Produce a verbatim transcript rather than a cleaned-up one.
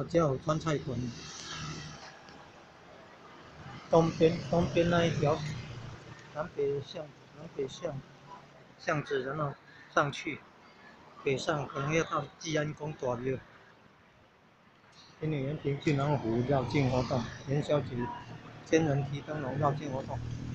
客家有川菜馆。东边东边那一条南北巷南北巷巷子，然后上去北上可能要到济安宫大庙。天女园平郡南湖绕境活动，元宵节天人提灯笼绕境活动。